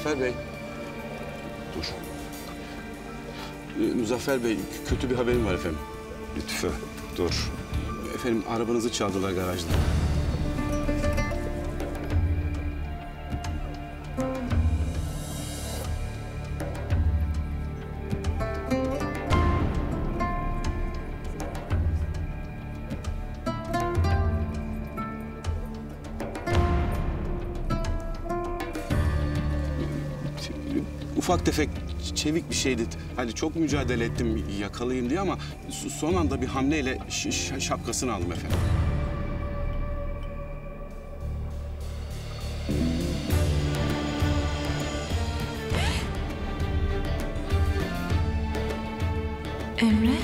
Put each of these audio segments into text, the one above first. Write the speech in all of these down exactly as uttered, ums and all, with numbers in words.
Muzaffer Bey. Dur. Ee, Muzaffer Bey, kötü bir haberim var efendim. Lütfü, dur. Efendim, arabanızı çaldılar garajda. Ufak tefek, çevik bir şeydi. Hani çok mücadele ettim yakalayayım diye ama son anda bir hamleyle şapkasını aldım efendim. Emre?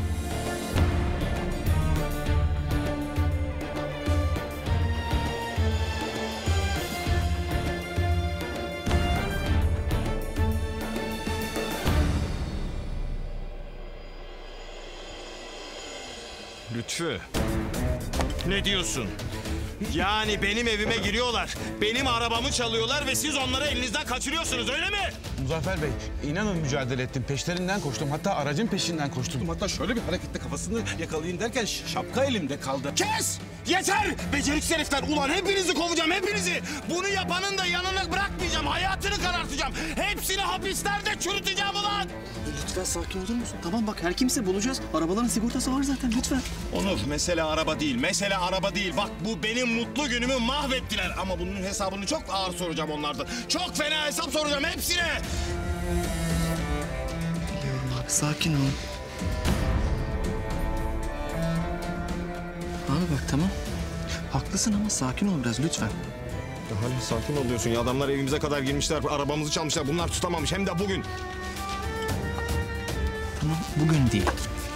Lütfü, ne diyorsun? Yani benim evime giriyorlar, benim arabamı çalıyorlar ve siz onları elinizden kaçırıyorsunuz, öyle mi? Muzaffer Bey, inanın mücadele ettim. Peşlerinden koştum. Hatta aracın peşinden koştum. Hatta şöyle bir hareketle kafasını yakalayayım derken şapka elimde kaldı. Kes! Yeter! Beceriksiz herifler! Ulan hepinizi kovacağım, hepinizi! Bunu yapanın da yanına bırakmayacağım, hayatını karartacağım. Hepsini hapislerde çürüteceğim ulan! Lütfen sakin olur musun? Tamam bak, her kimse bulacağız. Arabaların sigortası var zaten, lütfen. Onur, mesele araba değil, mesele araba değil. Bak, bu benim mutlu günümü mahvettiler. Ama bunun hesabını çok ağır soracağım onlardan. Çok fena hesap soracağım hepsine! Biliyorum abi, sakin ol. Abi bak, tamam. Haklısın ama sakin ol biraz lütfen. Ya Halil, sakin ol diyorsun ya. Adamlar evimize kadar girmişler, arabamızı çalmışlar. Bunlar tutamamış, hem de bugün. Tamam, bugün değil.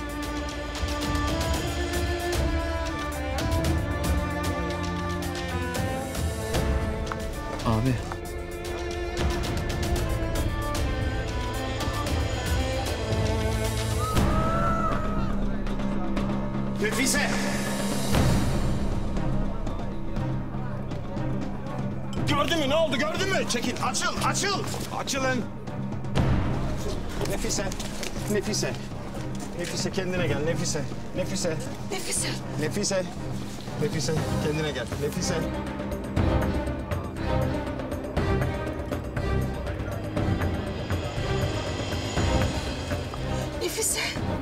Abi. Nefise! Gördün mü? Ne oldu? Gördün mü? Çekil, açıl, açıl! Açılın! Nefise, Nefise. Nefise, kendine gel, Nefise. Nefise. Nefise. Nefise. Nefise, kendine gel. Nefise. Nefise.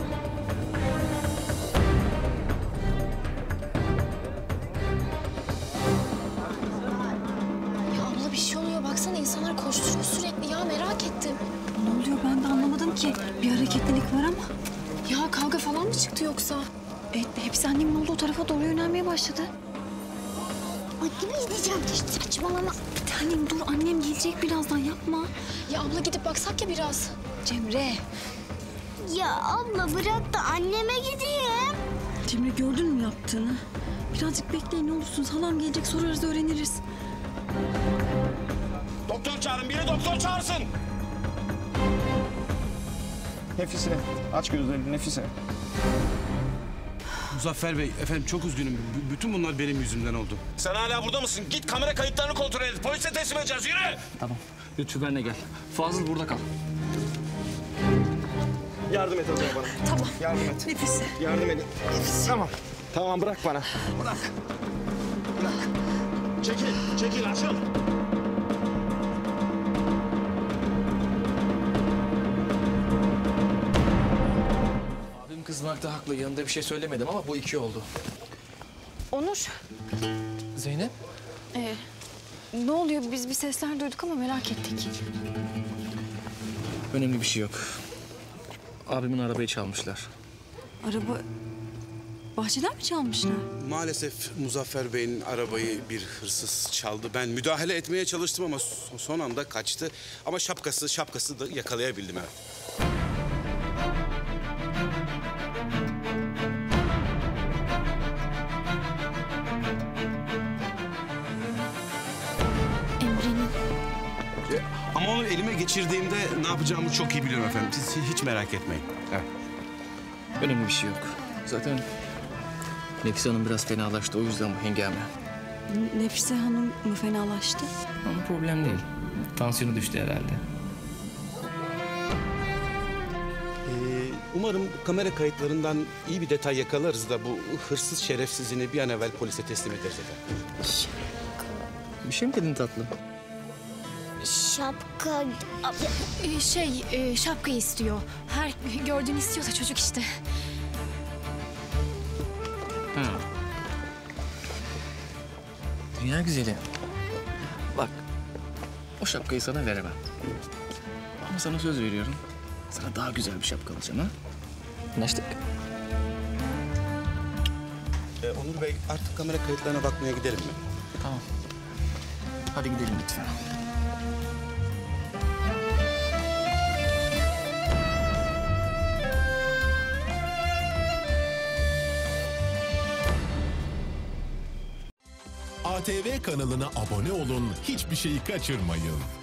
Ya abla, bir şey oluyor. Baksana, insanlar koşturuyor sürekli ya. Merak ettim. Ne oluyor, ben de anlamadım ki. Bir hareketlilik var ama. Ya kavga falan mı çıktı yoksa? Evet, hepsi annemin olduğu tarafa doğru yönelmeye başladı. Annemi gideceğim. Saçmalama. Bir tanem dur, annem gelecek birazdan, yapma. Ya abla, gidip baksak ya biraz. Cemre. Ya abla bırak da anneme gideyim. Cemre, gördün mü yaptığını? Birazcık bekleyin ne olursunuz. Halam gelecek, sorarız, öğreniriz. Doktor çağırın, biri doktor çağırsın! Nefise, aç gözlerini Nefise. Muzaffer Bey, efendim çok üzgünüm. B- bütün bunlar benim yüzümden oldu. Sen hala burada mısın? Git kamera kayıtlarını kontrol et. Polise teslim edeceğiz, yürü! Tamam. Lütfü benle gel. Fazıl burada kal. Yardım et o zaman bana. Tamam. Yardım et. Nefise. Yardım edin. Tamam. Tamam, bırak bana. Bırak. Bırak. Çekil, çekil, açıl. Abim kızmakta haklı. Yanında bir şey söylemedim ama bu iki oldu. Onur. Zeynep? Ee, ne oluyor? Biz bir sesler duyduk ama merak ettik. Önemli bir şey yok. Abimin arabayı çalmışlar. Araba... Bahçeden mi çalmışlar? Maalesef Muzaffer Bey'in arabayı bir hırsız çaldı. Ben müdahale etmeye çalıştım ama son anda kaçtı. Ama şapkası, şapkası da yakalayabildim, evet. Emre'nin. Ama onu elime geçirdiğimde ne yapacağımı çok iyi biliyorum efendim. Siz hiç merak etmeyin. Evet. Önemli bir şey yok. Zaten Nefise Hanım biraz fenalaştı. O yüzden bu hengame. Nefise Hanım mı fenalaştı? Ama problem değil. Tansiyonu düştü herhalde. Ee, umarım kamera kayıtlarından iyi bir detay yakalarız da bu hırsız şerefsizini bir an evvel polise teslim ederiz efendim. Bir şey mi dedin tatlım? Şapka... Ee, şey e, şapka istiyor. Her gördüğünü istiyorsa çocuk işte. Dünya güzeli. Bak, o şapkayı sana veremem. Ama sana söz veriyorum. Sana daha güzel bir şapka alacağım ha. Anlaştık. Ee, Onur Bey artık kamera kayıtlarına bakmaya gidelim mi? Tamam. Hadi gidelim lütfen. A T V kanalına abone olun, hiçbir şeyi kaçırmayın.